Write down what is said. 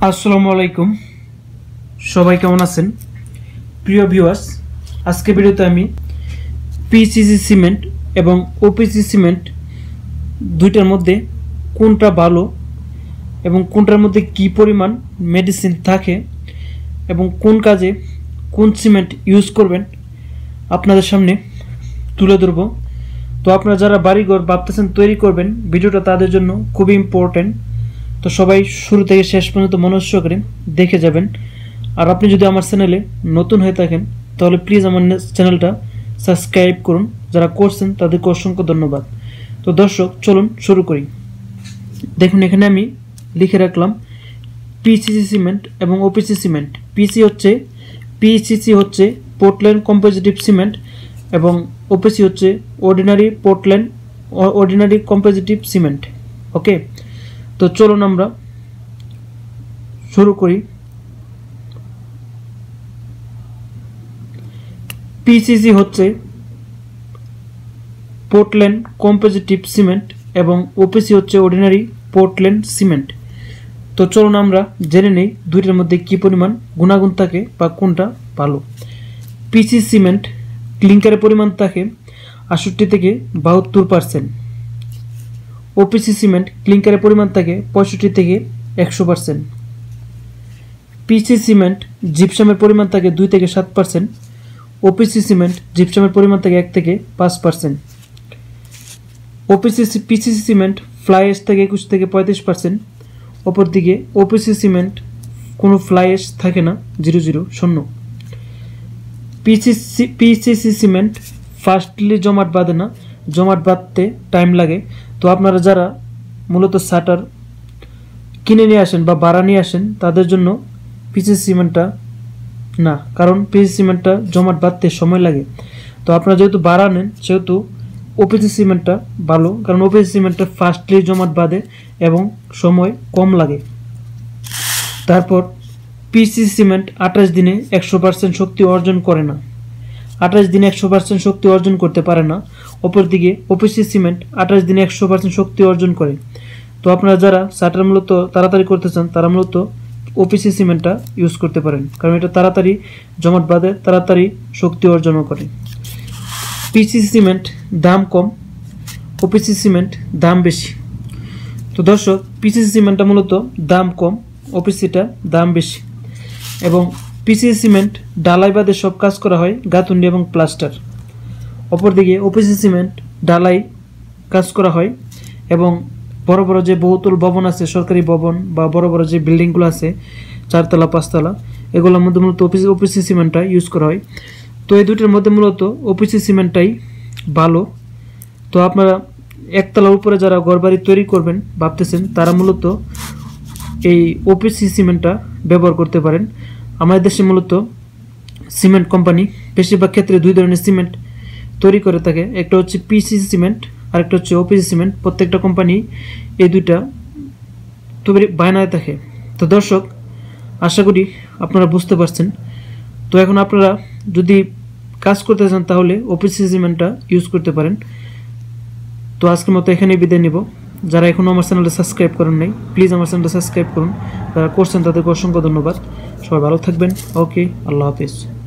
আসসালামু আলাইকুম, সবাই কেমন আছেন? প্রিয় ভিউয়ার্স, আজকে ভিডিওতে আমি পিসিসি সিমেন্ট এবং ওপিসি সিমেন্ট দুইটার মধ্যে কোনটা ভালো এবং কোনটার মধ্যে কি পরিমাণ মেডিসিন থাকে এবং কোন কাজে কোন সিমেন্ট ইউজ করবেন আপনাদের সামনে তুলে ধরব। তো আপনারা যারা বাড়িঘর ভাবতেছেন তৈরি করবেন, ভিডিওটা তাদের জন্য খুবই ইম্পর্টেন্ট। তো সবাই শুরু থেকে শেষ পর্যন্ত মনোযোগ সহকারে দেখে যাবেন। আর আপনি যদি আমার চ্যানেলে নতুন হয়ে থাকেন তাহলে প্লিজ আমার চ্যানেলটা সাবস্ক্রাইব করুন। যারা করছেন তাদেরকে অসংখ্য ধন্যবাদ। তো দর্শক, চলুন শুরু করি। দেখুন, এখানে আমি লিখে রাখলাম পিসিসি সিমেন্ট এবং ওপিসি সিমেন্ট। পিসিসি হচ্ছে পোর্টল্যান্ড কম্পোজিটিভ সিমেন্ট এবং ওপিসি হচ্ছে অর্ডিনারি কম্পোজিটিভ সিমেন্ট। ওকে, তো চলুন আমরা শুরু করি। পিসিসি হচ্ছে পোর্টল্যান্ড কম্পোজিটিভ সিমেন্ট এবং ওপিসি হচ্ছে অর্ডিনারি পোর্টল্যান্ড সিমেন্ট। তো চলুন আমরা জেনে নেই দুইটার মধ্যে কি পরিমাণ গুণাগুণ থাকে বা কোনটা ভালো। পিসি সিমেন্ট ক্লিংকারের পরিমাণ থাকে 68 থেকে 72%। ওপিসি সিমেন্ট ক্লিংকারের পরিমাণ থাকে 65 থেকে 100%। পিসি সিমেন্ট জিপসামের পরিমাণ থাকে 2 থেকে 7%। ওপিসি সিমেন্ট জিপসামের পরিমাণ থাকে 1 থেকে 5%। পিসিসি সিমেন্ট ফ্লাই অ্যাশ থাকে 21 থেকে 35%। অপরদিকে ওপিসি সিমেন্ট কোনো ফ্লাই অ্যাশ থাকে না, 0 পিসিসি সিমেন্ট ফার্স্টলি জমাট বাঁধে না, জমাট বাঁধতে টাইম লাগে। তো আপনারা যারা মূলত শাটার কিনে নিয়ে আসেন বা ভাড়া নিয়ে আসেন তাদের জন্য পিসিসি সিমেন্টটা না, কারণ পিসিসি সিমেন্টটা জমাট বাঁধতে সময় লাগে। তো আপনারা যেহেতু ভাড়া নেন সেহেতু ওপিসি সিমেন্টটা ভালো, কারণ ওপিসি সিমেন্টটা ফার্স্টলি জমাট বাঁধে এবং সময় কম লাগে। তারপর পিসিসি সিমেন্ট 28 দিনে 100% শক্তি অর্জন করে না, 28 দিনে 100% শক্তি অর্জন করতে পারে না। অপরদিকে ওপিসি সিমেন্ট 28 দিনে 100% শক্তি অর্জন করে। তো আপনারা যারা শাটার মূলত তাড়াতাড়ি করতে চান তারা মূলত ওপিসি সিমেন্টটা ইউজ করতে পারেন, কারণ এটা তাড়াতাড়ি জমাট বাঁধে, তাড়াতাড়ি শক্তি অর্জনও করে। পিসিসি সিমেন্ট দাম কম, ওপিসি সিমেন্ট দাম বেশি। তো দর্শক, পিসিসি সিমেন্টটা মূলত দাম কম, ওপিসিটা দাম বেশি। এবং পিসিসি সিমেন্ট ডালাই বাদে সব কাজ করা হয়, গাঁথুনি এবং প্লাস্টার। অপরদিকে ওপিসি সিমেন্ট ডালাই কাজ করা হয় এবং বড় বড় যে বহুতল ভবন আছে, সরকারি ভবন বা বড় বড় যে বিল্ডিংগুলো আছে 4 তলা 5 তলা, এগুলোর মধ্যে মূলত ওপিসি সিমেন্টটা ইউজ করা হয়। তো এই দুইটার মধ্যে মূলত ওপিসি সিমেন্টটাই ভালো। তো আপনারা একতলার উপরে যারা ঘরবাড়ি তৈরি করবেন ভাবতেছেন তারা মূলত এই ওপিসি সিমেন্টটা ব্যবহার করতে পারেন। আমাদের দেশে মূলত সিমেন্ট কোম্পানি বেশিরভাগ ক্ষেত্রে দুই ধরনের সিমেন্ট তৈরি করে থাকে, একটা হচ্ছে পিসিসি সিমেন্ট আর একটা হচ্ছে ওপিসি সিমেন্ট। প্রত্যেকটা কোম্পানি এই দুইটা তৈরি বানায় থাকে। তো দর্শক, আশা করি আপনারা বুঝতে পারছেন। তো এখন আপনারা যদি কাজ করতে চান তাহলে ওপিসি সিমেন্টটা ইউজ করতে পারেন। তো আজকের মতো এখানেই বিদায় নিব। যারা এখনও আমার চ্যানেলটা সাবস্ক্রাইব করেন নাই প্লিজ আমার চ্যানেলটা সাবস্ক্রাইব করুন। যারা করছেন তাদেরকে অসংখ্য ধন্যবাদ। সবাই ভালো থাকবেন। ওকে, আল্লাহ হাফিজ।